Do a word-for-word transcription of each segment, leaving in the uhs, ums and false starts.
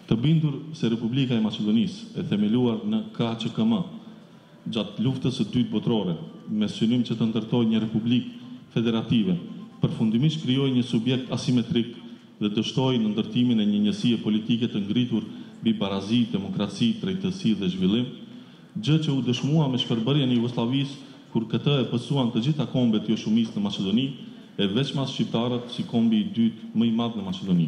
Të bindur se Republika e Maqedonisë, e themeluar në K Q K M, gjatë luftës së dytë botërore, me synim që të ndërtojë një republikë federative, përfundimisht krijoi një subjekt asimetrik dhe dështoi në ndërtimin e një njësie politike të ngritur mbi barazi, demokraci, drejtësi dhe zhvillim, gjë që u dëshmua me shpërbërjen e Jugosllavisë kur këtë e pësuan të gjitha kombet jo shumicë në Maqedoni, e veçmas shqiptarët si kombi i dytë më i madh në Maqedoni.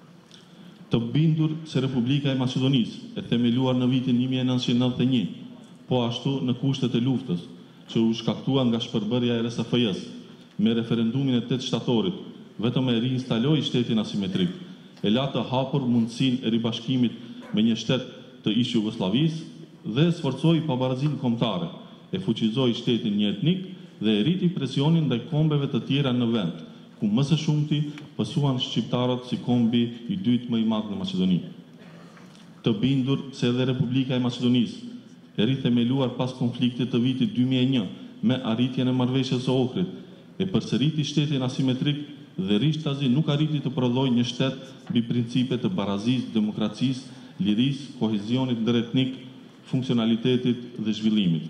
Të bindur se Republika e Maqedonisë, e themeluar në vitin një mijë e nëntëqind e nëntëdhjetë e një, po ashtu në kushtet e luftës, që u shkaktua nga shpërbërja e R S F J-s, me referendumin e tetë shtatorit, vetëm e riinstaloi shtetin asimetrik, e la të hapur mundësinë e ribashkimit me një shtet të ish Jugosllavisë dhe sforcoi pabarazinë kombëtare, e fuqizoi shtetin një etnik dhe e rriti presionin ndaj kombeve të tjera në vend, ku më së shumti pësuan shqiptarët si kombi i dytë më i madh në Maqedoni. Të bindur se edhe Republika e Maqedonisë, e rithemeluar pas konfliktit të vitit dy mijë e një me arritjen e marrëveshjes së Ohrit, e përsëriti shtetin asimetrik dhe rishtazi nuk arriti të prodhojë një shtet mbi principe të barazisë, demokracisë, lirisë, kohezionit ndëretnik, funksionalitetit dhe zhvillimit.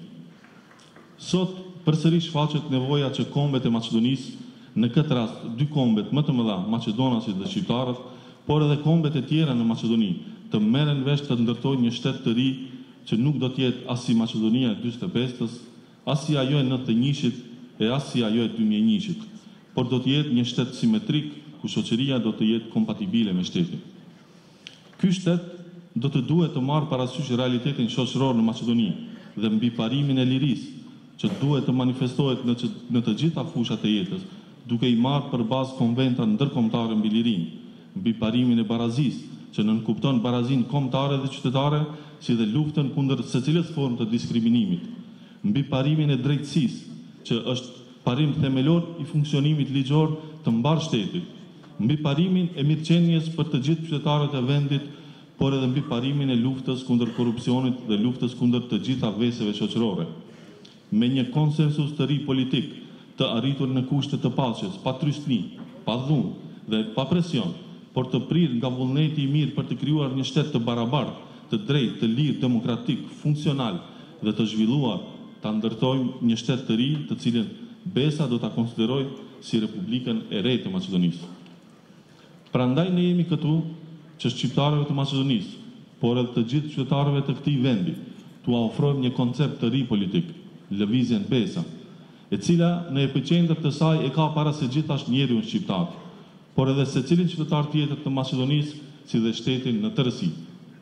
Sot përsëri shfaqet nevoja që kombet e Maqedonisë, në këtë rast dy kombet më të mëdha, maqedonasit dhe shqiptarët, por edhe kombet e tjera në Maqedoni, të merren vesh të ndërtojnë një shtet të ri që nuk do të jetë as si Maqedonia e dyzet e pesës, as si ajo e nëntëdhjetë e njëit e as si ajo e dy mijë e njëit, por do të jetë një shtet simetrik ku shoqëria do të jetë kompatibile me shtetin. Ky shtet do të duhet të marrë parasysh realitetin shoqëror në Maqedoni dhe mbi parimin e lirisë, që duhet të manifestohet në, që, në të gjitha fushat e jetës, duke i marrë për bazë konventa ndërkombëtare mbi lirinë, mbi parimin e barazisë, që nënkupton barazinë kombëtare dhe qytetare, si dhe luftën kundër secilës formë të diskriminimit, mbi parimin e drejtësisë, që është parim themelor i funksionimit ligjor të mbar shtetit, mbi parimin e mirëqenies për të gjithë qytetarët e vendit, por edhe mbi parimin e luftës kundër korrupsionit dhe luftës kundër të gjitha veseve shoqërore. Me një konsensus të ri politik, të arritur në kushte të paqes, pa trysni, pa dhunë dhe pa presion, por të prirë nga vullneti i mirë për të krijuar një shtet të barabartë, të drejtë, të lirë, demokratik, funksional dhe të zhvilluar, ta ndërtojmë një shtet të ri, të cilën Besa do ta konsiderojë si Republikën e re të Maqedonisë. Prandaj ne jemi këtu që shqiptarëve të Maqedonisë, por edhe të gjithë qytetarëve të këtij vendi, t'u ofrojmë një koncept të ri politik, lëvizjen Besa, e cila në epicentër të saj e ka para se gjithashtu njeriu shqiptar, por edhe secilin qytetar tjetër të Maqedonisë, si dhe shtetin në tërësi.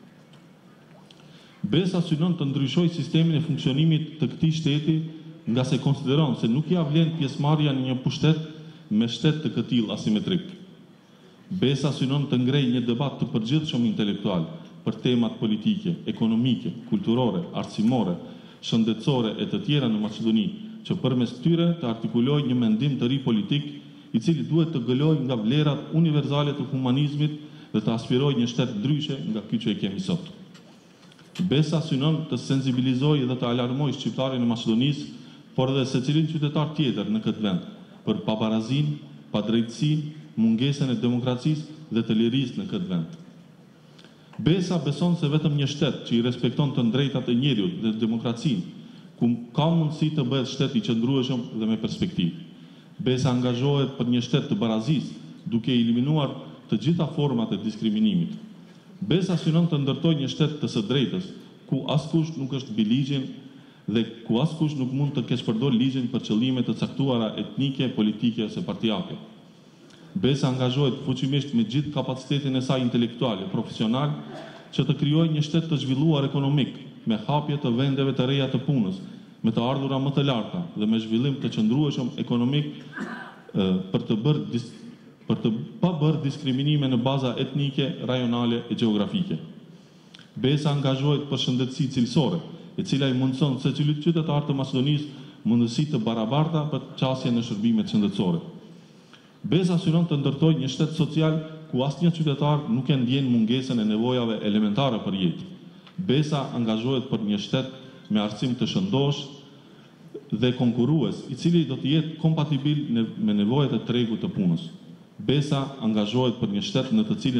Besa synon të ndryshojë sistemin e funksionimit të këtij shteti, nga se konsideron se nuk ia vlen pjesëmarrja në një pushtet me shtet të këtill asimetrik. Besa synon të ngrejë një debat të përgjithshëm intelektual për temat politike, ekonomike, kulturore, arsimore, shëndetësore e të tjera në Maqedoni, që përmes tyre të artikulojë një mendim të ri politik, i cili duhet të gëlojë nga vlerat universale të humanizmit dhe të aspirojë një shtet ndryshe nga ky që e kemi sot. Besa synon të sensibilizojë dhe të alarmojë shqiptarin e Maqedonisë, por edhe secilin qytetar tjetër në këtë vend, për pabarazinë, padrejtësinë, mungesën e demokracisë dhe të lirisë në këtë vend. Besa beson se vetëm një shtet që i respekton të drejtat e njeriut dhe demokracinë, ku ka mundësi të bëhet shtet i qëndrueshëm dhe me perspektivë. Besa angazhohet për një shtet të barazisë, duke eliminuar të gjitha format e diskriminimit. Besa synon të ndërtojë një shtet të së drejtës, ku askush nuk është mbi ligjin dhe ku askush nuk mund të keqpërdor ligjin për qëllime të caktuara etnike, politike ose partijake. Besa angazhohet fuqimisht me gjithë kapacitetin e saj intelektual e profesional që të krijojë një shtet të zhvilluar ekonomik, me hapje të vendeve të reja të punës, me të ardhura më të larta dhe me zhvillim të qëndrueshëm ekonomik për të bërë për të pa bërë diskriminime në baza etnike, rajonale e gjeografike. Besa angazhohet për shëndetësi cilësore, e cila i mundëson secilit qytetar të Maqedonisë mundësi të barabarta për qasje në shërbimet shëndetësore. Besa synon të ndërtojë një shtet social ku asnjë qytetar nuk e ndjen mungesën e nevojave elementare për jetë. Besa angazhohet për një shtet me arsim të shëndosh dhe konkurrues, i cili do të jetë kompatibil me nevojat e tregut të punës. Besa angazhohet për një shtet në të cilin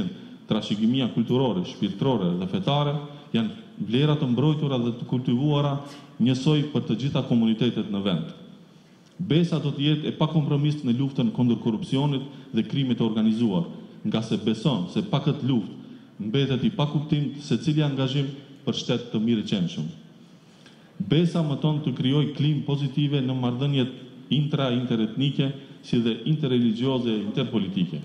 trashëgimia kulturore, shpirtërore dhe fetare janë vlera të mbrojtura dhe të kultivuara njësoj për të gjitha komunitetet në vend. Besa do të jetë e pakompromist në luftën kundër korrupsionit dhe krimit të organizuar, nga se beson se pa këtë luftë mbetet i pakuptim secili angazhim për shtet të mirëqenshëm. Besa mëton të krijojë klimë pozitive në marrëdhëniet intra-interetnike si dhe interreligjioze e interpolitike.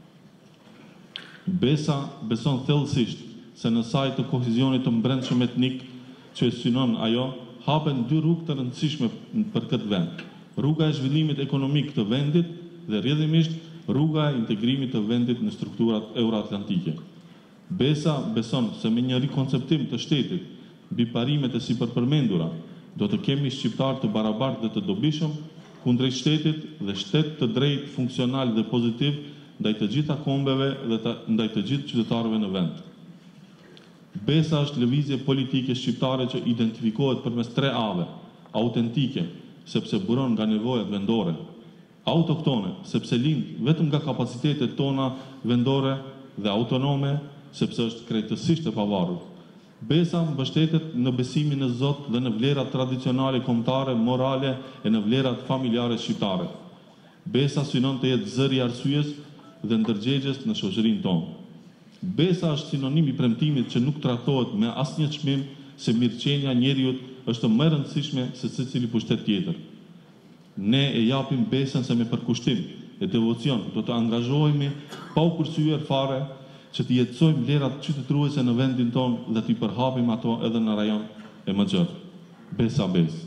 Besa beson thellësisht se në saj të kohezionit të brendshëm etnik që e synon ajo, hapen dy rrugë të rëndësishme për këtë vend. Rruga e zhvillimit ekonomik të vendit dhe rrjedhimisht rruga e integrimit të vendit në strukturat euroatlantike. Besa beson se me një rikonceptim të shtetit mbi parimet e sipërpërmendura do të kemi shqiptar të barabartë dhe të dobishëm kundrejt shtetit dhe shtet të drejtë, funksional dhe pozitiv ndaj të gjitha kombeve dhe të, ndaj të gjithë qytetarëve në vend. Besa është lëvizje politike shqiptare që identifikohet përmes tre ave: autentike, sepse buron nga nevojat vendore; autoktone, sepse lind vetëm nga kapacitetet tona vendore; dhe autonome, sepse është krejtësisht e pavarur. Besa mbështetet në besimin në Zot dhe në vlerat tradicionale kombëtare, morale e në vlerat familjare shqiptare. Besa synon të jetë zëri i arsyes dhe ndërgjegjes në shoqërinë tonë. Besa është sinonim i premtimit që nuk trajtohet me asnjë çmim se mirëqenia njeriut është më e rëndësishme se secili pushtet tjetër. Ne e japim besën se me përkushtim e devocion do të angazhohemi pa u kursyer fare që të jetësojmë vlerat qytetëruese në vendin tonë dhe të i përhapim ato edhe në rajon e Mëxhër. Besa besë.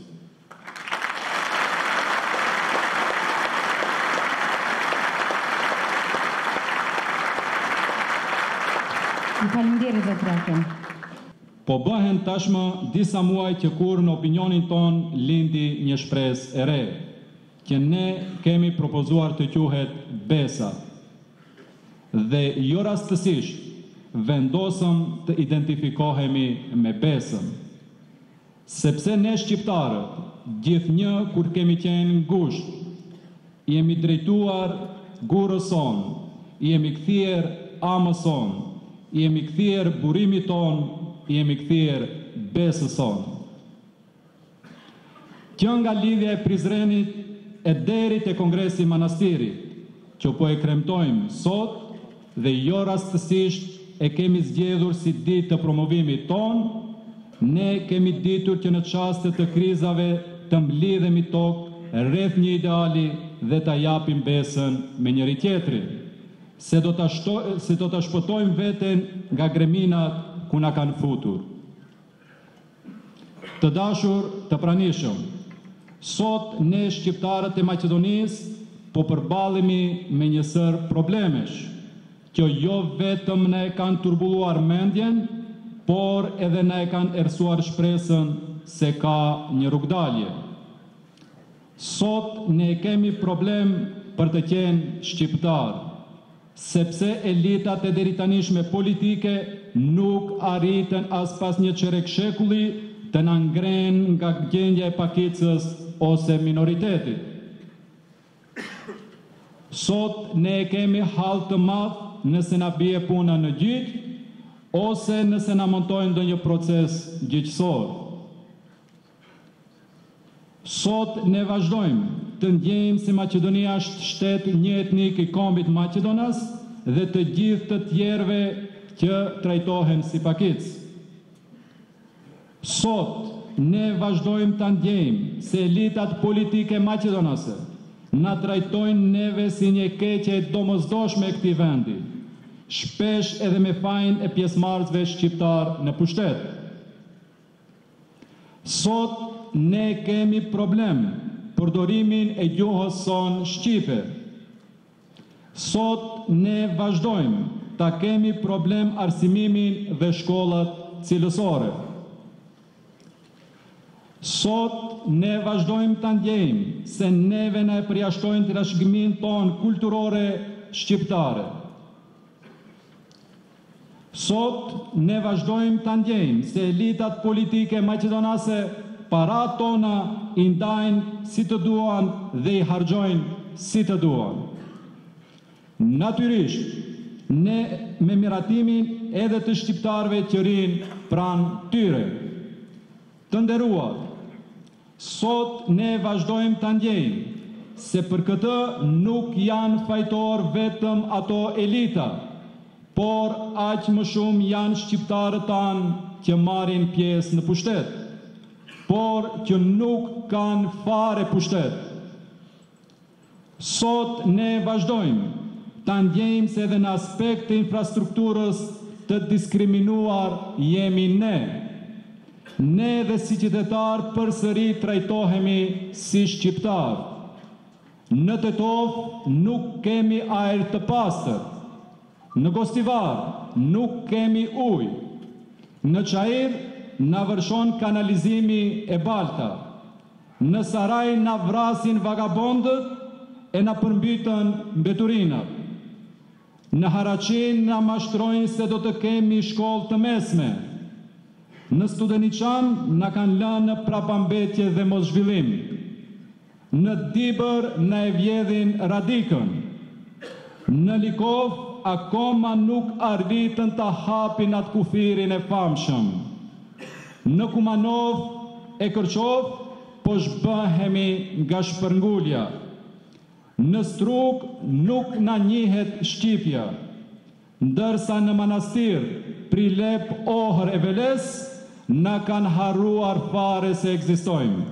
Faleminderit zot Raken. Po bëhen tashmë disa muaj që kur në opinionin ton lindi një shpresë e re, që ne kemi propozuar të quhet Besa. Dhe jo rastësisht vendosëm të identifikohemi me Besën. Sepse ne shqiptarët, gjithnjë kur kemi qenë ngusht, jemi drejtuar gurës son, jemi kthyer amës son, jemi kthyer burimit ton, jemi kthyer besës son. Që nga lidhja e Prizrenit e deri te Kongresi i Manastirit, që po e kremtojmë sot dhe jo rastësisht e kemi zgjedhur si ditë të promovimit ton, ne kemi ditur që në çaste të krizave të mblidhemi tokë rreth një ideali dhe ta japim besën me njëri tjetrin, se do ta se do ta shpëtojmë veten nga greminat ku na kanë futur. Të dashur, të pranishëm, sot ne shqiptarët e Maqedonisë po përballemi me një sër problemesh, që jo vetëm na e kanë turbulluar mendjen, por edhe na e kanë errësuar shpresën se ka një rrugdalje. Sot ne kemi problem për të qenë shqiptar, sepse elitat e deritanishme politike nuk arritën as pas një çerek shekulli të na ngrenë nga gjendja e pakicës ose minoritetit. Sot ne kemi hall të madh nëse na bie puna në gjyq ose nëse na montojnë ndonjë proces gjyqësor. Sot ne vazhdojmë të ndjejmë si Maqedonia është shtet një etnik i kombit Maqedonas dhe të gjithë të tjerëve që trajtohen si pakicë. Sot ne vazhdojmë të ndjejmë se elitat politike maqedonase na trajtojnë neve si një keqe e domosdoshme e këtij vendi, shpesh edhe me fajin e pjesëmarrësve shqiptar në pushtet. Sot ne kemi problem përdorimin e gjuhës son shqipe. Sot ne vazhdojmë ta kemi problem arsimimin dhe shkollat cilësore. Sot ne vazhdojmë të ndjejmë se neve na e përjashtojnë trashëgiminë tonë kulturore shqiptare. Sot ne vazhdojmë të ndjejmë se elitat politike maqedonase paratë tona i ndajnë si të duan dhe i harxojnë si të duan. Natyrisht, ne me miratimin edhe të shqiptarëve që rinë pranë tyre. Të nderuar, sot ne vazhdojmë të ndjejmë se për këtë nuk janë fajtor vetëm ato elita, por aq më shumë janë shqiptarët tanë që marrin pjesë në pushtet, por që nuk kanë fare pushtet. Sot ne vazhdojmë të ndjejmë se edhe në aspekt të infrastrukturës të diskriminuar jemi ne. Ne dhe si qytetar përsëri trajtohemi si shqiptar. Në Tetov nuk kemi ajër të pastër. Në Gostivar nuk kemi ujë. Në Çajir na vërshon kanalizimi e balta. Në Saraj na vrasin vagabondët e na përmbytën mbeturinat. Në Haraqin na mashtrojnë se do të kemi shkollë të mesme. Në Studeniçan na kanë lënë në prapambetje dhe mos zhvillim. Në Dibër na e vjedhin radikën. Në Likov akoma nuk arritën të hapin atë kufirin e famshëm. Në Kumanov e Kërqov po zhbëhemi nga shpërngulja. Në Strug nuk na njihet shqipja, ndërsa në Manastir, Prilep, Ohër e Veles na kanë harruar fare se ekzistojmë.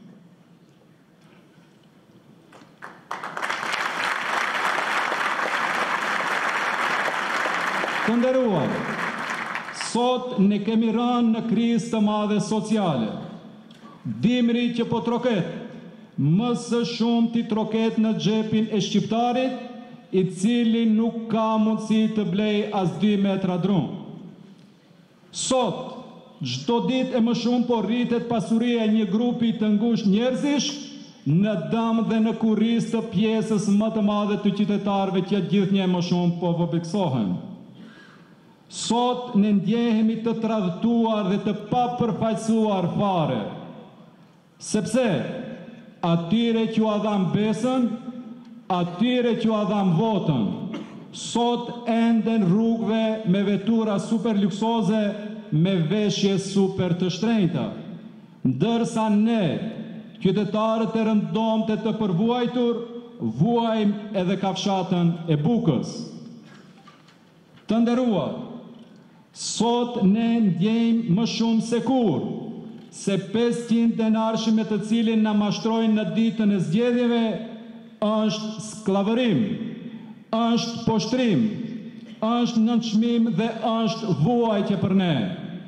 Të nderuar, sot ne kemi rënë në krizë të madhe sociale. Dimri që po troket, më së shumë ti troket në xhepin e shqiptarit, i cili nuk ka mundësi të blej as dy metra drum. Sot, çdo ditë e më shumë po rritet pasuria e një grupi të ngushtë njerëzish në dëm dhe në kurriz të pjesës më të madhe të qytetarëve që gjithnjë më shumë po vobiksohen. Sot ne ndjehemi të tradhtuar dhe të papërfaqësuar fare, sepse atyre që u dham besën, atyre që u dham votën, sot enden rrugëve me vetura super luksoze, me veshje super të shtrenjta, ndërsa ne, qytetarët e rëndomte të përvuajtur, vuajmë edhe kafshatën e Bukës. Të nderuar, sot ne ndjejmë më shumë se kur, se pesëqind denarshi me të cilin na mashtrojnë në ditën e zgjedhjeve është sklavërim, është poshtrim, është nënçmim dhe është vuajtje për ne.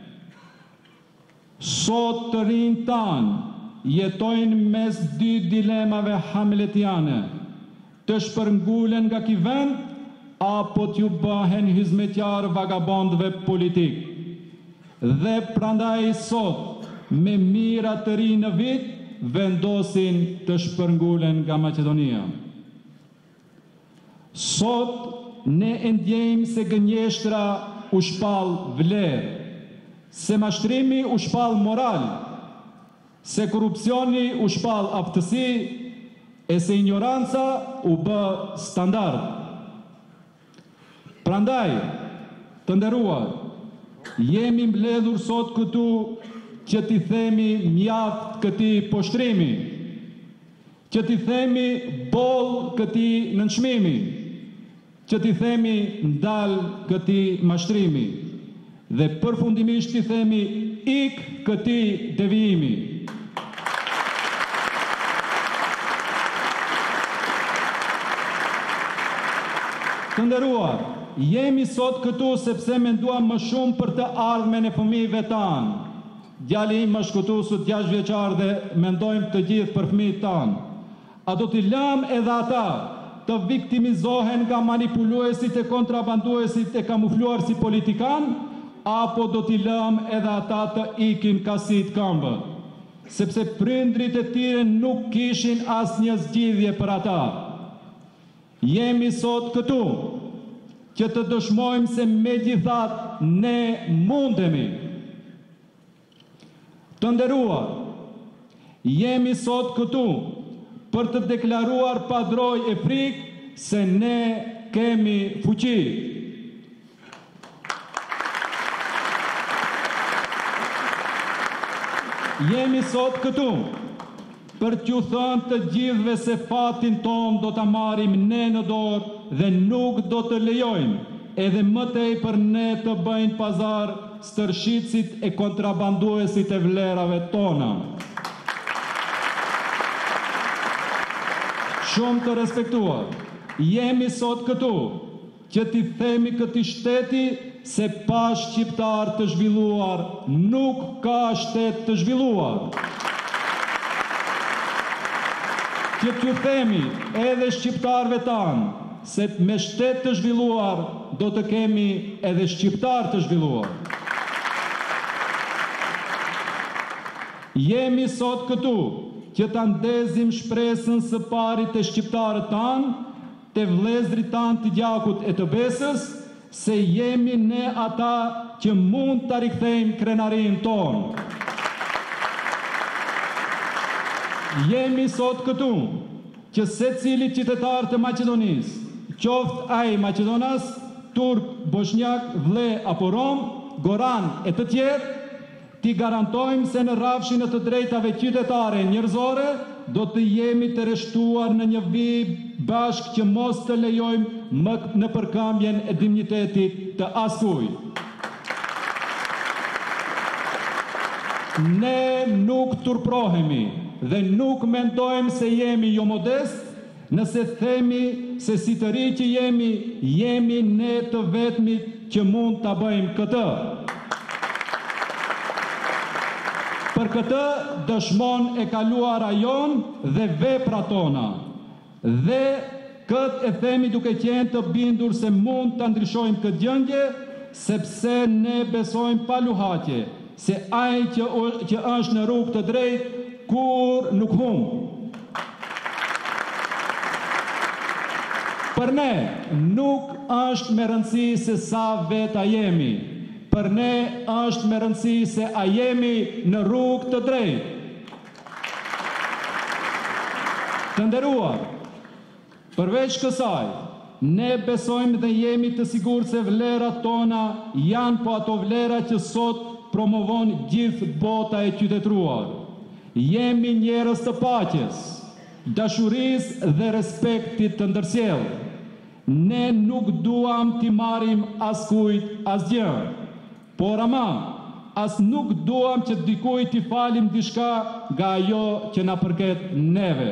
Sot të rinjtë tanë jetojnë mes dy dilemave hamletiane, të shpërngulen nga ky vend apo t'ju bëhen hizmetjar vagabondëve politik. Dhe prandaj sot, me mira të ri në vit, vendosin të shpërngulen nga Maqedonia. Sot, ne e ndjejmë se gënjeshtra u shpall vlerë, se mashtrimi u shpall moral, se korupcioni u shpall aftësi, e se ignoranca u bë standard. Prandaj, të nderuar, jemi mbledhur sot këtu që t'i themi mjaft këtij poshtrimi, që t'i themi boll këtij nënçmimi, që t'i themi ndal këtij mashtrimi, dhe përfundimisht t'i themi ik këtij devijimi. Të nderuar, jemi sot këtu sepse menduam më shumë për të ardhmen e fëmijëve tanë. Djali im është këtu sot gjashtë vjeçar dhe mendojmë të gjithë për fëmijët tanë. A do t'i lëm edhe ata të viktimizohen nga manipuluesit e kontrabanduesit e kamufluar si politikan, apo do t'i lëm edhe ata të ikin kasit këmbë, sepse prindrit e tyre nuk kishin asnjë zgjidhje për ata. Jemi sot këtu që të dëshmojmë se megjithatë ne mundemi. Të nderuar, jemi sot këtu për të deklaruar pa drojë e frikë se ne kemi fuqi. Jemi sot këtu për t'ju thënë të gjithëve se fatin ton do ta marrim ne në dorë dhe nuk do të lejojmë edhe më tepër ne të bëjnë pazar stërshitësit e kontrabanduesit e vlerave tona. Shumë të respektuar, jemi sot këtu që t'i themi këtij shteti se pa shqiptar të zhvilluar nuk ka shtet të zhvilluar. Që t'ju themi edhe shqiptarve tanë se me shtet të zhvilluar do të kemi edhe shqiptar të zhvilluar. Jemi sot këtu që ta ndezim shpresën së pari të shqiptarët tanë, të vlezrit tanë të gjakut e të besës, se jemi ne ata që mund të rikthejmë krenarin tonë. Jemi sot këtu që se cili qytetar të Maqedonisë, qoftë ai Maqedonas, Turk, Bosnjak, Vle apo Rom, Goran e të tjerë, ti garantojmë se në rrafshin e të drejtave qytetare njerëzore do të jemi të rreshtuar në një vijë bashkë që mos të lejojmë më në përkambjen e dignitetit të askujt. Ne nuk turprohemi dhe nuk mendojmë se jemi jo modest, nëse themi se si të ri që jemi, jemi ne të vetmit që mund të bëjmë këtë. Për këtë dëshmon e kaluara jon dhe vepra tona. Dhe këtë e themi duke qenë të bindur se mund të ndryshojmë këtë gjendje, sepse ne besojmë pa luhatje, se ai që, që është në rrugë të drejtë, kur nuk humb. Për ne nuk është me rëndësi se sa veta jemi. Për ne është me rëndësi se a jemi në rrugë të drejtë. Të nderuar, përveç kësaj, ne besojmë dhe jemi të sigurt se vlerat tona janë po ato vlera që sot promovon gjithë bota e qytetëruar. Jemi njerëz të paqes, dashurisë dhe respektit të ndërsjellë. Ne nuk duam t'i marrim askujt asgjë. Por ama, as nuk duam që dikujt t'i falim diçka nga ajo që na përket neve.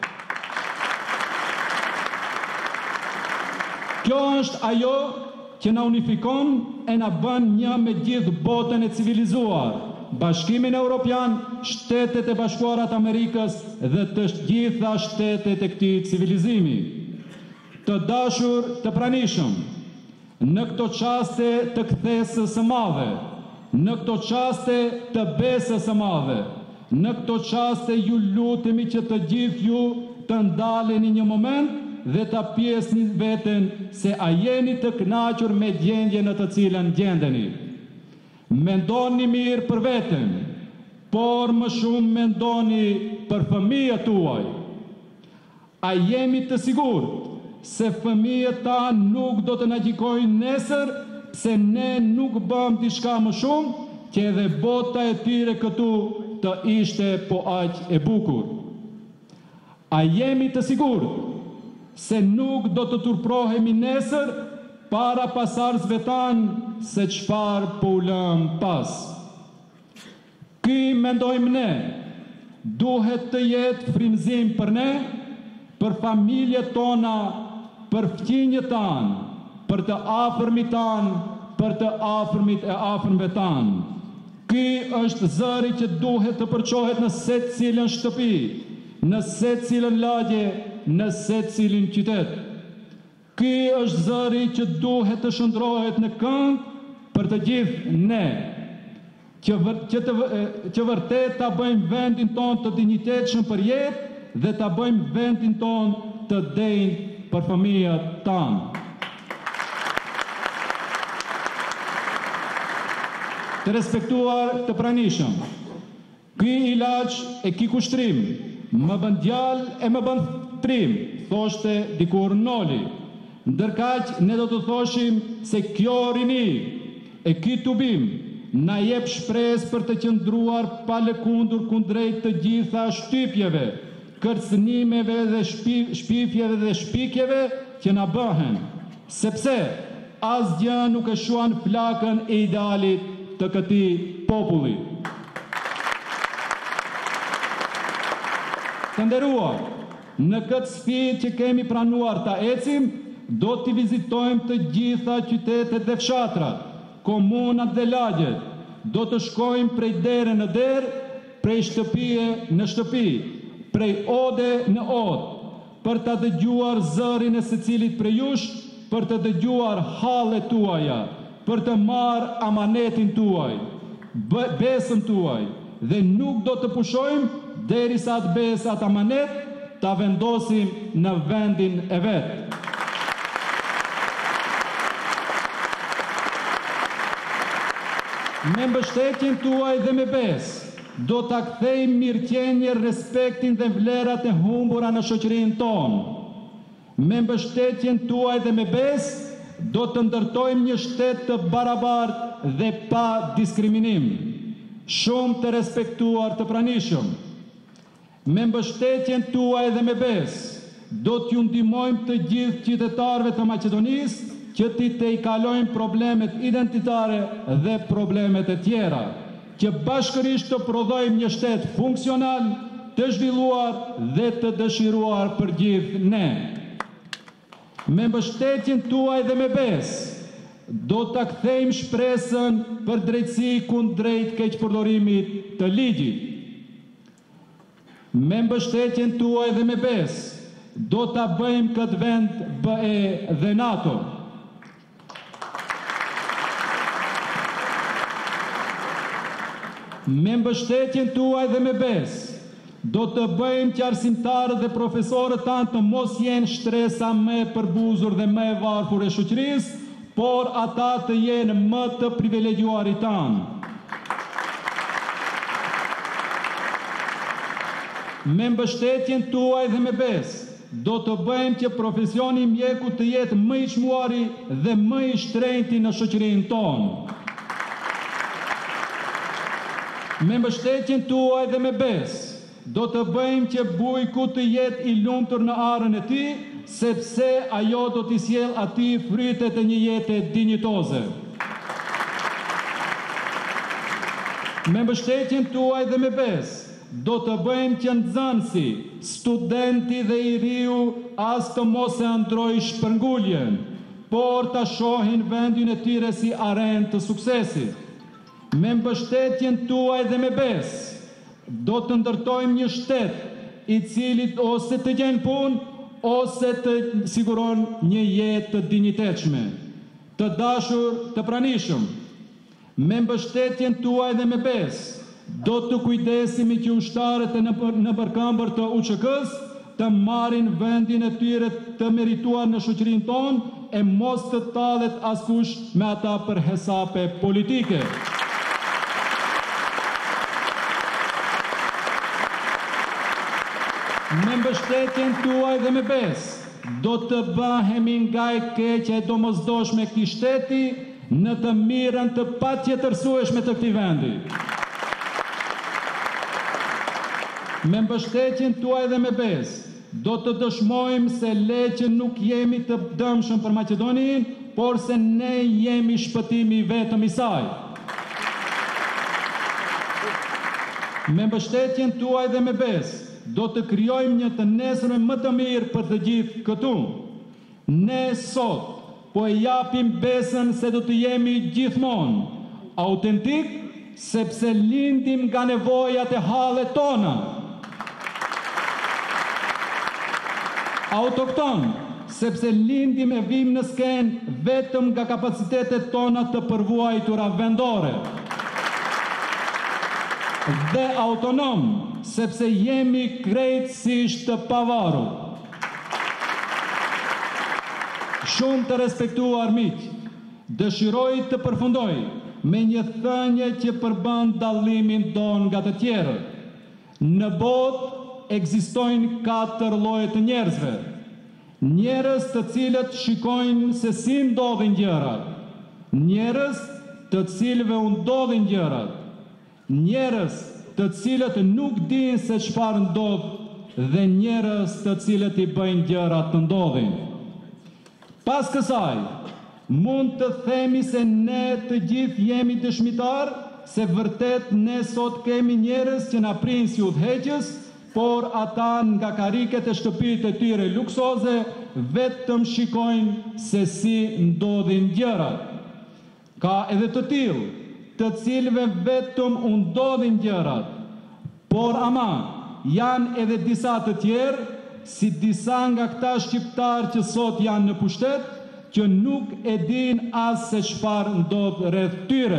Kjo është ajo që na unifikon e na bën një me gjithë botën e civilizuar, Bashkimin Evropian, Shtetet e Bashkuara të Amerikës dhe të gjitha shtetet e këtij civilizimi. Të dashur të pranishëm, në këto qaste të kthesës së madhe, në këto qaste të besës së madhe, në këto qaste ju lutemi që të gjithë ju të ndaleni një moment dhe të pjesni veten se a jeni të kënaqur me gjendjen në të cilën gjendeni. Mendoni mirë për veten, por më shumë mendoni për fëmijët tuaj. A jemi të sigurt se fëmijët ta nuk do të na gjykojnë nesër pse ne nuk bëm diçka më shumë që edhe bota e tyre këtu të ishte po aq e bukur. A jemi të sigurt se nuk do të turprohemi nesër para pasardhësve tanë se çfarë po u lëm pas. Ky mendojmë ne duhet të jetë frymëzim për ne, për familjet tona, për fëmijët tanë, për të afërmit tanë, për të afërmit e afërmve tanë. Ky është zëri që duhet të përçohet në secilën shtëpi, në secilën lagje, në secilin qytet. Ky është zëri që duhet të shndrohet në këmbë për të gjithë ne, që, vër, që, të, që vërtet ta bëjmë vendin ton të dinjitetshëm për jetë dhe ta bëjmë vendin ton të denjë për fëmijët tanë. Të respektuar të pranishëm, ky ilaç e ky kushtrim më bën djalë e më bën trim, thoshte dikur Noli. Ndërkaq ne do të thoshim se kjo rini e ky tubim na jep shpresë për të qëndruar pa lëkundur kundrejt të gjitha shtypjeve, kërcënimeve dhe shpi, shpifjeve dhe shpikjeve që na bëhen, sepse asgjë nuk e shuan flakën e idealit të këtij populli. Të nderuar, në këtë sfidë që kemi pranuar ta ecim, do t'i vizitojmë të gjitha qytetet dhe fshatrat, komunat dhe lagjet, do të shkojmë prej dere në derë, prej shtëpie në shtëpi, prej ode në odë, për të dëgjuar zërin e secilit prej jush, për të dëgjuar hallet tuaja, për të marrë amanetin tuaj, besën tuaj, dhe nuk do të pushojmë derisa atë besë atë amanet ta vendosim në vendin e vetë. Me mbështetjen tuaj dhe me besë, do ta kthejmë mirëqenje, respektin dhe vlerat e humbura në shoqërinë tonë. Me mbështetjen tuaj dhe me besë, do të ndërtojmë një shtet të barabartë dhe pa diskriminim, shumë të respektuar të pranishëm. Me mbështetjen tuaj dhe me besë, do t'ju ndihmojmë të gjithë qytetarëve të Maqedonisë që ti të i kalojnë problemet identitare dhe problemet e tjera, që bashkërisht të prodhojmë një shtet funksional, të zhvilluar dhe të dëshiruar për gjithë ne. Me mbështetjen tuaj dhe me besë, do të kthejmë shpresën për drejtësi kundrejt keqpërdorimit të ligjit. Me mbështetjen tuaj dhe me besë, do të bëjmë këtë vend B E dhe NATO. Me mbështetjen tuaj dhe me besë, do të bëjmë që arsimtarët dhe profesorët tanë të mos jenë shtresa më e përbuzur dhe më e varfër e shoqërisë, por ata të jenë më të privilegjuarit tanë. Me mbështetjen tuaj dhe me besë, do të bëjmë që profesioni mjeku të jetë më i çmuari dhe më i shtrenjti në shoqërinë tonë. Me mbështetjen tuaj dhe me besë, do të bëjmë që bujku të jetë i lumtur në arën e tij, sepse ajo do t'i sjellë atij frytet e një jete dinjitoze. Me mbështetjen tuaj dhe me besë, do të bëjmë që nxënësi, studenti dhe i riu as të mos e ndrojë shpërnguljen, por ta shohin vendin e tyre si arenë të suksesit. Me mbështetjen tuaj dhe me besë, do të ndërtojmë një shtet i cili ose të gjen punë, ose të siguron një jetë të dinjitetshme, të dashur, të pranishëm. Me mbështetjen tuaj dhe me besë, do të kujdesimi që ushtarët e në përkëmbër të U Ç K-s të marrin vendin e tyre të merituar në shoqërinë tonë e mos të tallet askush me ata për hesape politike. Me mbështetjen tuaj dhe me besë, do të bëhemi nga e keqja e domosdoshme e këtij shteti në të mirën të patjetërsueshme të këtij vendi. Me mbështetjen tuaj dhe me besë, do të dëshmojmë se le që nuk jemi të dëmshëm për Maqedoninë, por se ne jemi shpëtimi vetëm i saj. Me mbështetjen tuaj dhe me besë, do të krijojmë një të nesërme më të mirë për të gjithë këtu. Ne sot po e japim besën se do të jemi gjithmonë autentik, sepse lindim nga nevojat e hallet tona. Autokton, sepse lindim e vim në skenë vetëm nga kapacitetet tona të përvuajtura vendore. Dhe autonom, sepse jemi krejtësisht të pavarur. Shumë të respektuar miq, dëshiroj të përfundoj me një thënie që përbën dallimin ton nga të tjerët. Në botë ekzistojnë katër lloje të njerëzve. Njerëz të cilët shikojnë se si ndodhin gjërat, njerëz të cilëve u ndodhin gjërat, njerëz të cilët nuk dinë se çfarë ndodh dhe njerëz të cilët i bëjnë gjërat të ndodhin. Pas kësaj, mund të themi se ne të gjithë jemi dëshmitar se vërtet ne sot kemi njerëz që na prinë si udhëheqës, por ata nga kariket e shtëpitë e tyre luksoze vetëm shikojnë se si ndodhin gjërat. Ka edhe të tillë, të cilëve vetëm u ndodhin gjërat, por ama janë edhe disa të tjerë, si disa nga këta shqiptarë që sot janë në pushtet, që nuk e din as se çfarë ndodh rreth tyre.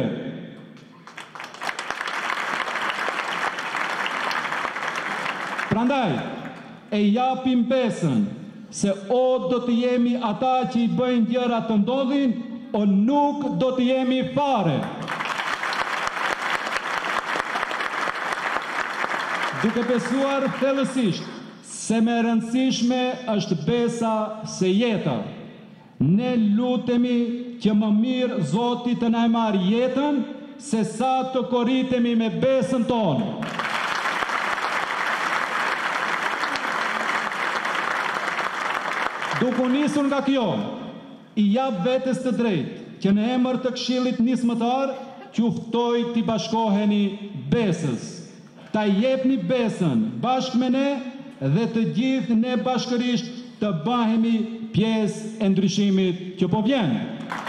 Prandaj, e japim besën se o do të jemi ata që i bëjnë gjëra të ndodhin, o nuk do të jemi fare. Duke besuar thellësisht se më e rëndësishme është besa se jeta, ne lutemi që më mirë Zoti të na marrë jetën se sa të korritemi me besën tonë. Duke nisur nga kjo, i jap vetes të drejtë që në emër të Këshillit Nismëtar quftoj t'i bashkoheni besës. Ta jepni besën bashkë me ne dhe të gjithë ne bashkërisht të bahemi pjesë e ndryshimit që po vjen.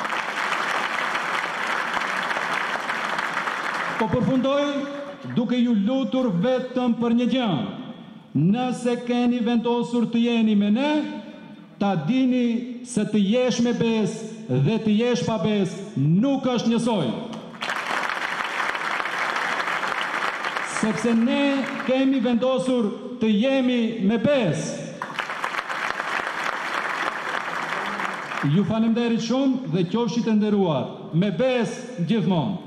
Po përfundoj duke ju lutur vetëm për një gjë. Nëse keni vendosur të jeni me ne, ta dini se të jesh me besë dhe të jesh pa besë nuk është njësoj. Sepse ne kemi vendosur të jemi me besë. Ju falenderoj shumë dhe qofshit e nderuar, me besë gjithmonë.